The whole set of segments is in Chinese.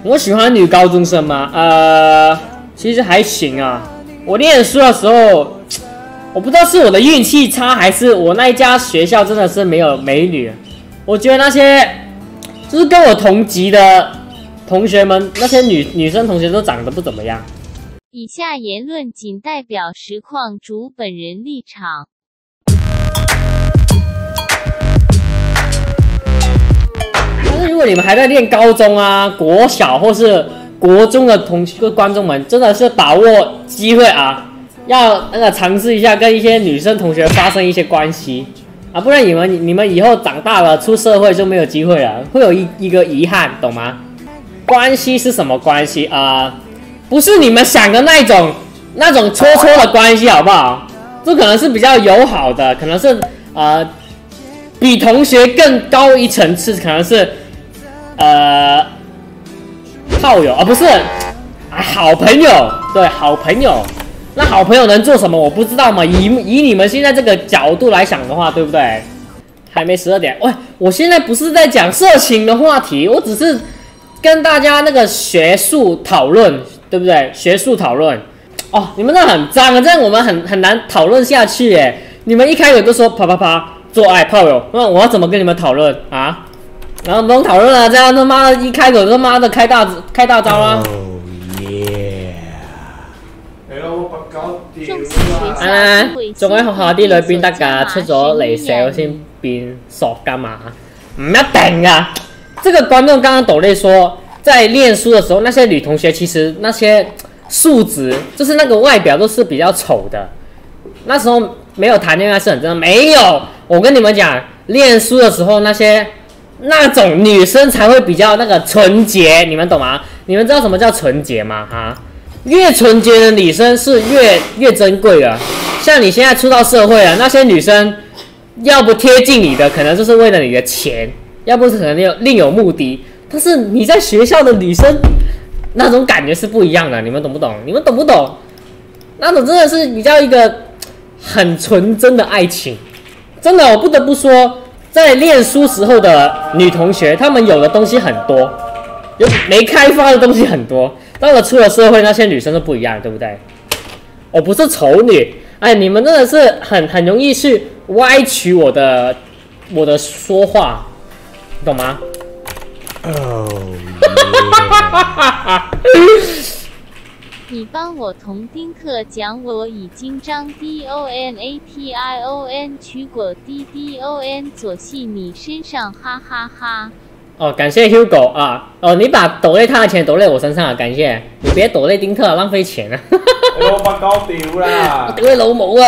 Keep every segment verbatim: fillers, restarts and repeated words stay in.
我喜欢女高中生吗？呃，其实还行啊。我念书的时候，我不知道是我的运气差，还是我那一家学校真的是没有美女。我觉得那些就是跟我同级的同学们，那些女女生同学都长得不怎么样。 以下言论仅代表实况主本人立场。 但是如果你们还在念高中啊、国小或是国中的同观众们，真的是把握机会啊，要那个尝试一下跟一些女生同学发生一些关系啊，不然你们你们以后长大了出社会就没有机会了，会有一一个遗憾，懂吗？关系是什么关系啊、呃？不是你们想的那种那种戳戳的关系，好不好？这可能是比较友好的，可能是呃比同学更高一层次，可能是呃炮友啊，不是啊，好朋友，对，好朋友。那好朋友能做什么？我不知道嘛。以以你们现在这个角度来想的话，对不对？还没十二点，喂，我现在不是在讲色情的话题，我只是跟大家那个学术讨论，对不对？学术讨论。哦，你们那很脏啊，这样我们很很难讨论下去耶。你们一开始就说啪啪啪做爱炮友，那我要怎么跟你们讨论啊？然后不用讨论了，这样他妈的一开口他妈的开大开大招啦！啊！仲喺學校啲女邊得㗎，出咗嚟社先變索㗎嘛？唔一定㗎。這個觀眾剛剛抖內說，在念書的時候，那些女同學其實那些素質，就是那個外表都是比較醜的。那時候沒有談戀愛是很正常，沒有。我跟你們講，念書的時候那些那種女生才會比較那個純潔，你們懂嗎？你們知道什麼叫純潔嗎？哈？越純潔的女生是越越珍貴的，像你現在出到社會了，那些女生要不貼近你的，可能就是為了你的錢，要不是可能有另有目的。但是你在學校的女生，那種感覺是不一樣的，你們懂不懂？你們懂不懂？那種真的是比較一個很純真的愛情。真的，我不得不說，在念書時候的女同學，她們有的東西很多，有沒開發的東西很多。到了出了社會，那些女生都不一樣，對不對？我不是醜女，哎，你們真的是很很容易去歪曲我的我的說話，你懂嗎？哦、oh, 你幫我同丁克講，我已經將 D O N A T I O N 取果 D D O N 左系你身上，哈哈哈。 哦，感謝 Hugo 啊！哦，你把抖內他的錢抖內我身上啊，感謝！你別抖內丁特，浪費錢啊！ 我把高屌啦！ 我抖內老母啊！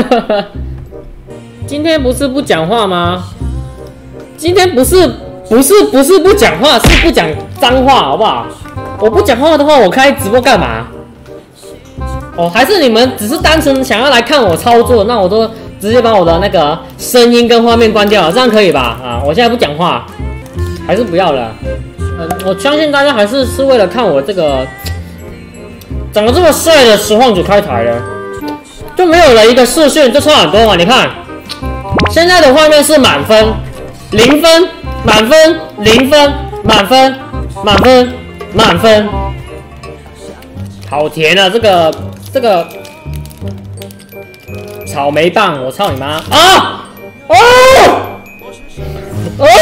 今天不是不講話嗎？今天不是不是不是不講話，是不講髒話，好不好？我不講話的話，我開直播幹嘛？哦，還是你們只是單純想要來看我操作？那我都直接把我的那個聲音跟畫面關掉了，這樣可以吧？啊，我現在不講話。還是不要了，嗯，我相信大家還是是為了看我這個長得這麼帥的實況主開台的，就沒有了一個視訊，就差很多嘛。你看，現在的畫面是滿分、零分、滿分、零分、滿分、滿分、滿分，好甜啊！這個這個草莓棒，我操你媽啊！哦！哦！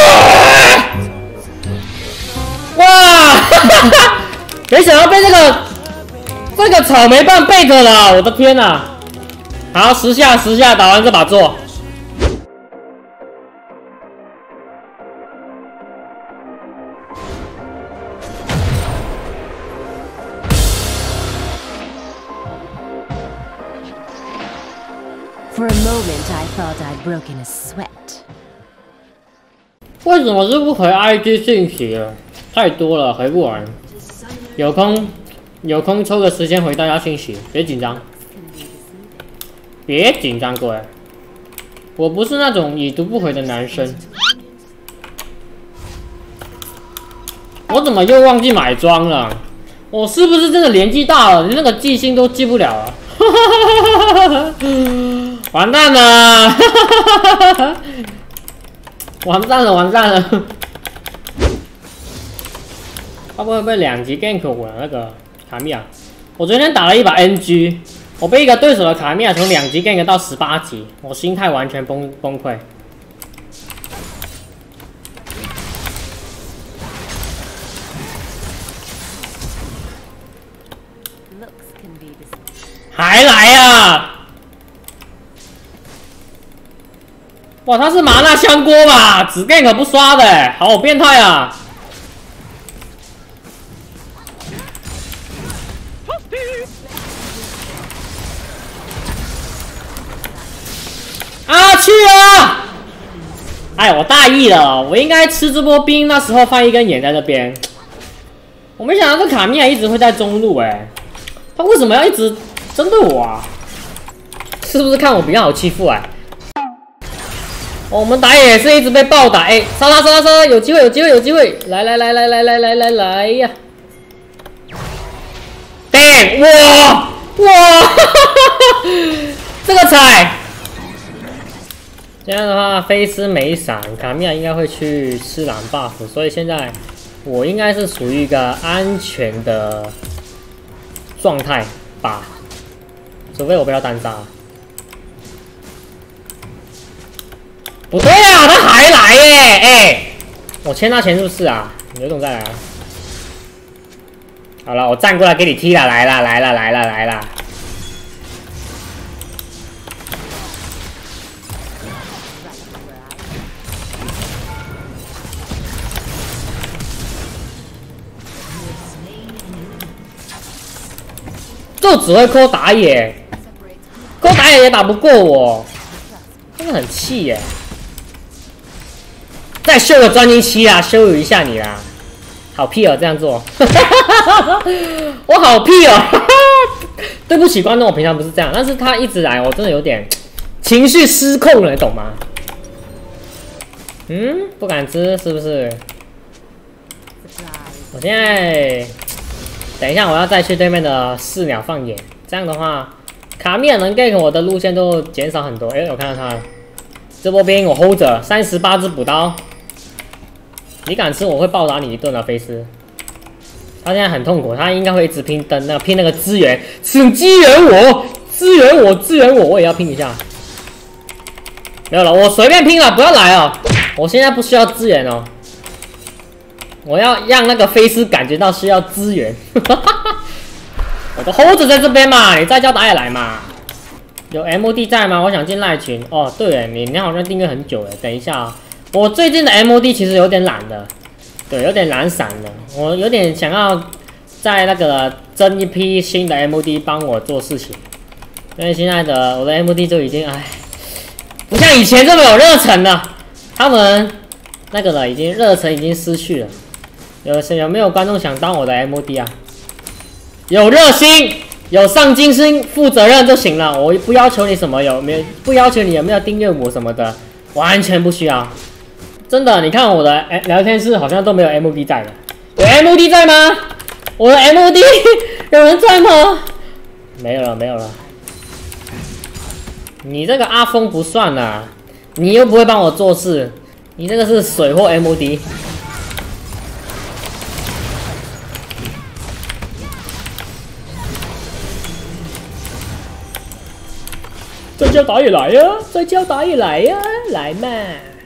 哇！沒想到被這個這個草莓棒背着了，我的天哪！好，十下十下打完這把座。 For a moment, I thought I'd broken a sweat. 為什麼是不回 I G 信息了？太多了，回不完。有空有空抽個時間回大家信息，別緊張，別緊張，各位。我不是那種已讀不回的男生。我怎麼又忘記買裝了？我是不是真的年紀大了，連那個記性都記不了了？完蛋了！完蛋了，完蛋了！ 会不会被两级 gank 我那个卡米亚？我昨天打了一把 N G， 我被一个对手的卡米亚从两级 gank 到十八级，我心态完全崩崩溃。还来啊！哇，他是麻辣香锅吧？只 gank 不刷的，好变态啊！啊去啊！哎，我大意了，我应该吃这波兵，那时候放一根眼在那边。我没想到这卡米亚一直会在中路，哎，他为什么要一直针对我啊？是不是看我比较好欺负啊？哦、我们打野也是一直被暴打，哎，杀他杀他杀他，有机会有机会有机会，来来来来来来来来来呀 ！damn， 哇哇，这个踩！这样的话，菲斯没闪，卡米亚应该会去吃蓝 buff， 所以现在我应该是属于一个安全的状态吧，除非我不要单杀。不对啊，他还来耶！哎、欸，我欠他钱是不是啊？刘总再来啊！好了，我站过来给你踢了，来了来了来了来了。就只会抠打野，抠打野也打不过我，真的很气耶！再秀个专精期啊，羞辱一下你啦！好屁哦，这样做，我好屁哦！对不起观众，我平常不是这样，但是他一直来，我真的有点情绪失控了，你懂吗？嗯，不敢吃是不是？我现在。等一下，我要再去对面的四鸟放眼，这样的话，卡米尔能 gank 我的路线都减少很多。哎、欸，我看到他了，这波兵我 hold 着，三十八只补刀，你敢吃我会暴打你一顿啊，菲斯。他现在很痛苦，他应该会一直拼灯，那拼那个支援，请支援我，支援我，支援我，我也要拼一下。没有了，我随便拼了，不要来哦，我现在不需要支援哦。我要让那个菲斯感觉到需要支援，我的 hold 在这边嘛，你再叫打野来嘛。有 M O D 在吗？我想进赖群。哦，对了，你你好像订阅很久了。等一下啊、喔，我最近的 M O D 其实有点懒的，对，有点懒散的。我有点想要在那个增一批新的 M O D 帮我做事情，因为现在的我的 M O D 就已经唉，不像以前这么有热忱了。他们那个了，已经热忱已经失去了。有谁有没有观众想当我的 M O D 啊？有热心、有上进心、负责任就行了。我不要求你什么，有没有不要求你有没有订阅我什么的，完全不需要。真的，你看我的聊天室好像都没有 M O D 在的。有 M O D 在吗？我的 M O D 有人在吗？没有了，没有了。你这个阿峰不算啦，你又不会帮我做事，你这个是水货 M O D。再叫打野来呀！再叫打野来呀！来嘛！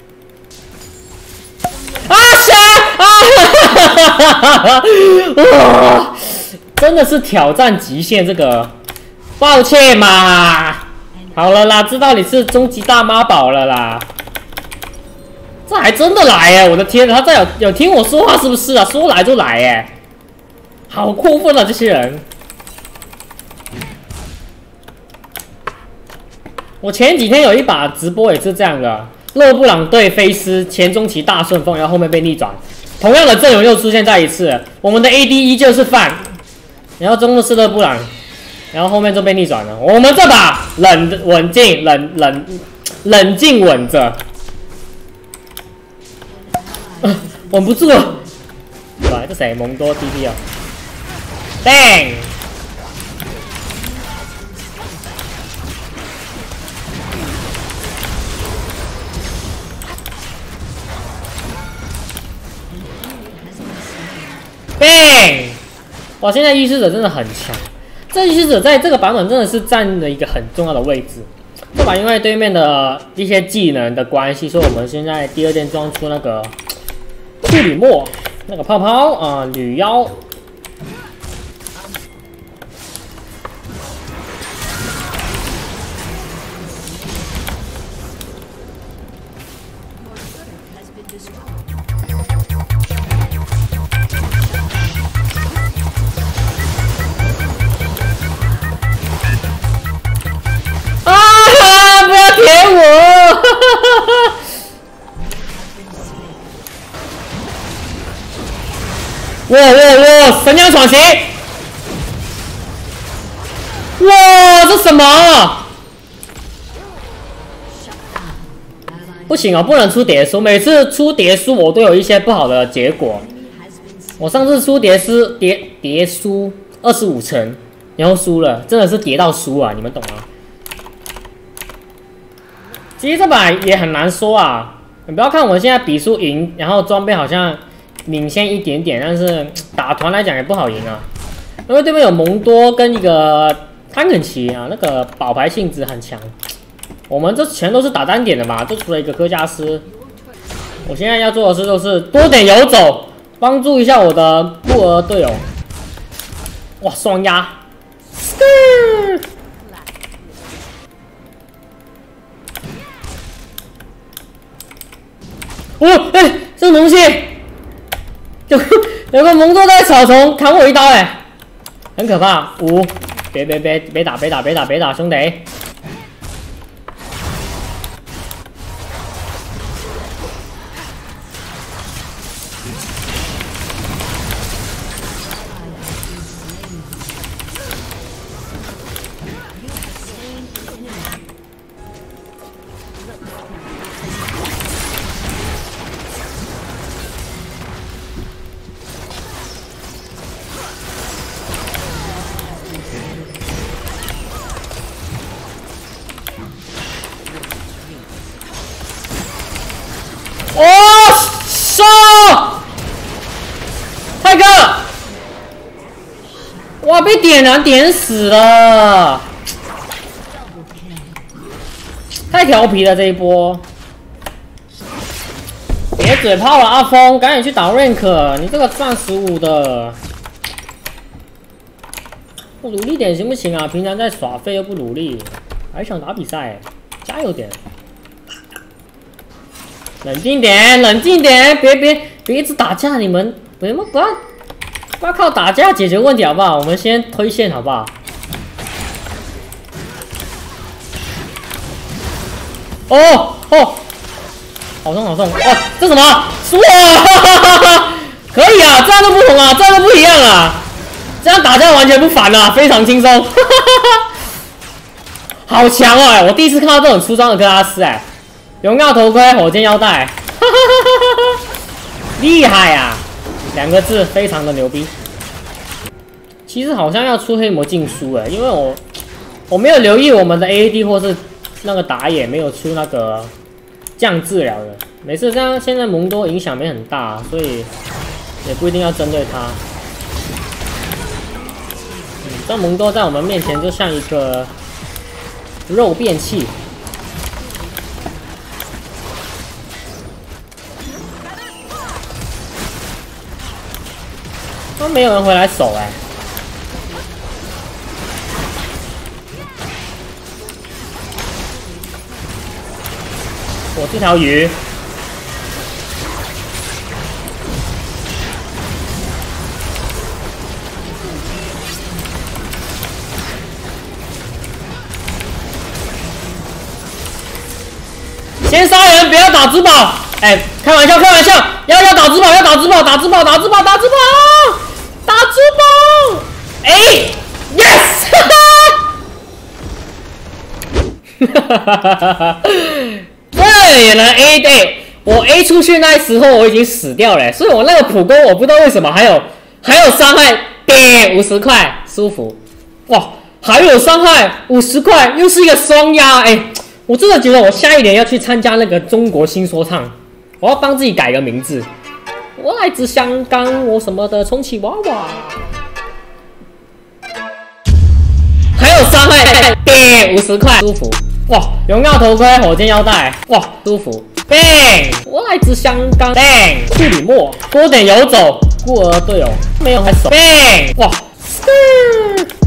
啊杀啊！哇，真的是挑战极限这个，抱歉嘛。好了啦，知道你是终极大妈宝了啦。这还真的来耶！我的天，他在有有听我说话是不是啊？说来就来耶！好过分啊，这些人。我前几天有一把直播也是这样的，勒布朗对菲斯前中期大顺风，然后后面被逆转，同样的阵容又出现再一次，我们的 A D 依旧是范，然后中路是勒布朗，然后后面就被逆转了。我们这把冷稳静冷冷冷静稳着，呃、稳不住了。哇，这谁？蒙多 D D 啊 ！Bang！ ，bang！ 哇，现在意识者真的很强，这意识者在这个版本真的是占了一个很重要的位置。这把因为对面的一些技能的关系，所以我们现在第二件装出那个处女墨，那个泡泡啊、呃，女妖。 舔我！哇哇哇！神枪闯袭！哇，这什么？不行啊，不能出蝶书。每次出蝶书，我都有一些不好的结果。我上次出蝶书，蝶蝶书二十五层，然后输了，真的是跌到输啊！你们懂吗？ 其实这把也很难说啊，你不要看我们现在比输赢，然后装备好像领先一点点，但是打团来讲也不好赢啊，因为对面有蒙多跟一个汤肯奇啊，那个保牌性质很强。我们这全都是打单点的嘛，就除了一个科加斯。我现在要做的事就是多点游走，帮助一下我的布尔队友。哇，双压！哦，哎、欸，这东西有有个蒙多在草丛砍我一刀、欸，哎，很可怕。五，别别别别打别打别打别打，兄弟！哦，收！泰哥，哇，被点燃点死了，太调皮了这一波。别嘴炮了，阿峰，赶紧去打 rank， 你这个赚十五的，不努力点行不行啊？平常在耍废又不努力，还想打比赛，加油点！ 冷静点，冷静点，别别别一直打架，你们你们不要不要靠打架解决问题好不好？我们先推线好不好？哦哦，好痛好痛！哇，这什么？哇，可以啊，这样都不同啊，这样都不一样啊，这样打架完全不烦啊，非常轻松，好强哦！我第一次看到这种出装的克拉斯哎。 荣耀头盔、火箭腰带，厉害呀、啊！两个字，非常的牛逼。其实好像要出黑魔禁书哎，因为我我没有留意我们的 A A D 或是那个打野没有出那个降治疗的。每次这样，现在蒙多影响没很大，所以也不一定要针对他。嗯，这蒙多在我们面前就像一个肉便器。 都没有人回来守哎、欸！我这条鱼，先杀人，不要打珠宝！哎、欸，开玩笑，开玩笑，要要打珠宝，要打珠宝，打珠宝，打珠宝，打珠宝！ 打珠宝，哎 ，yes， 哈哈哈哈哈！对了 ，A 对，我 A 出去那时候我已经死掉了，所以我那个普攻我不知道为什么还有还有伤害，对，五十块，舒服，哇，还有伤害五十块，又是一个双压，哎，我真的觉得我下一年要去参加那个中国新说唱，我要帮自己改个名字。 我来自香港，我什么的充气娃娃。还有伤害，对，五十块，舒服。哇，荣耀头盔，火箭腰带，哇，舒服。bang， 我来自香港 ，bang， 处理墨，多点游走，孤儿队友，没有还手 ，bang， 哇 ，skr。